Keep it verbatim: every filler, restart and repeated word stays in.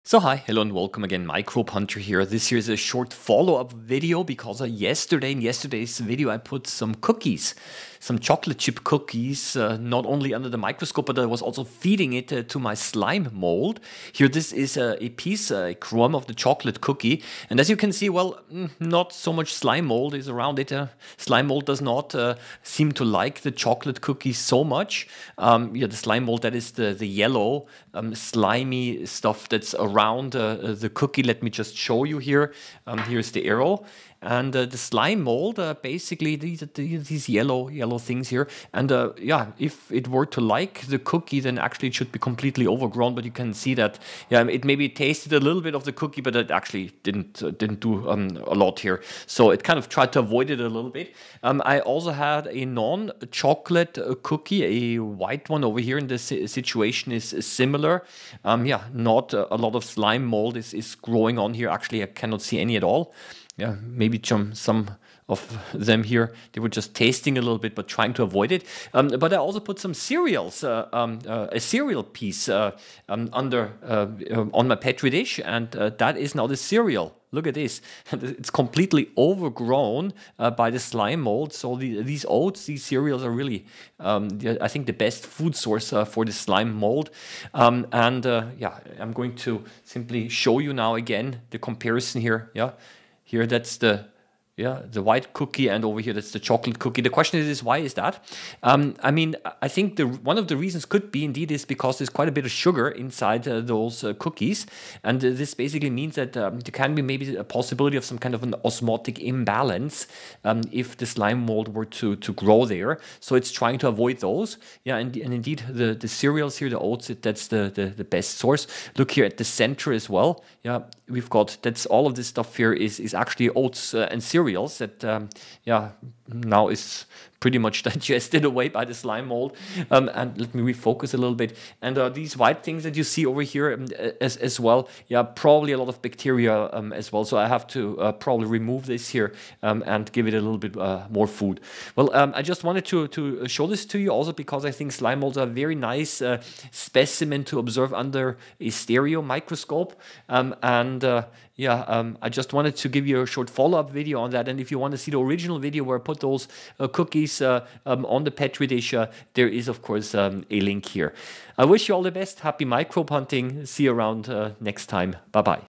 So hi, hello and welcome again, Microbehunter here. This here is a short follow-up video because uh, yesterday, in yesterday's video, I put some cookies, some chocolate chip cookies, uh, not only under the microscope, but I was also feeding it uh, to my slime mold. Here, this is uh, a piece, uh, a crumb of the chocolate cookie. And as you can see, well, mm, not so much slime mold is around it. Uh, slime mold does not uh, seem to like the chocolate cookies so much. Um, yeah, the slime mold, that is the, the yellow, um, slimy stuff that's around around uh, the cookie. Let me just show you here. Um, here's the arrow. And uh, the slime mold, uh, basically these, these yellow yellow things here. And uh, yeah, if it were to like the cookie, then actually it should be completely overgrown. But you can see that yeah, it maybe tasted a little bit of the cookie, but it actually didn't uh, didn't do um, a lot here. So it kind of tried to avoid it a little bit. Um, I also had a non-chocolate uh, cookie, a white one over here. And the situation is similar. Um, yeah, not uh, a lot of slime mold is is growing on here. Actually, I cannot see any at all. Yeah, maybe some some of them here, they were just tasting a little bit, but trying to avoid it. Um, but I also put some cereals, uh, um, uh, a cereal piece uh, um, under uh, on my petri dish, and uh, that is now the cereal. Look at this; it's completely overgrown uh, by the slime mold. So the, these oats, these cereals are really, um, the, I think, the best food source uh, for the slime mold. Um, and uh, yeah, I'm going to simply show you now again the comparison here. Yeah. Here, that's the yeah the white cookie, and over here that's the chocolate cookie. The question is, why is that? Um, I mean, I think the one of the reasons could be indeed is because there's quite a bit of sugar inside uh, those uh, cookies, and uh, this basically means that um, there can be maybe a possibility of some kind of an osmotic imbalance um, if the slime mold were to to grow there. So it's trying to avoid those. Yeah, and, and indeed the the cereals here, the oats, that's the, the the best source. Look here at the center as well. Yeah, we've got that's all of this stuff here is is actually oats uh, and cereals that um, yeah now is pretty much digested away by the slime mold. Um, and let me refocus a little bit. And uh, these white things that you see over here um, as, as well, yeah, probably a lot of bacteria um, as well. So I have to uh, probably remove this here um, and give it a little bit uh, more food. Well, um, I just wanted to, to show this to you also because I think slime molds are a very nice uh, specimen to observe under a stereo microscope. Um, and uh, yeah, um, I just wanted to give you a short follow-up video on that. And if you want to see the original video where I put those uh, cookies uh, um, on the petri dish, uh, there is, of course, um, a link here. I wish you all the best. Happy microbe hunting. See you around uh, next time. Bye-bye.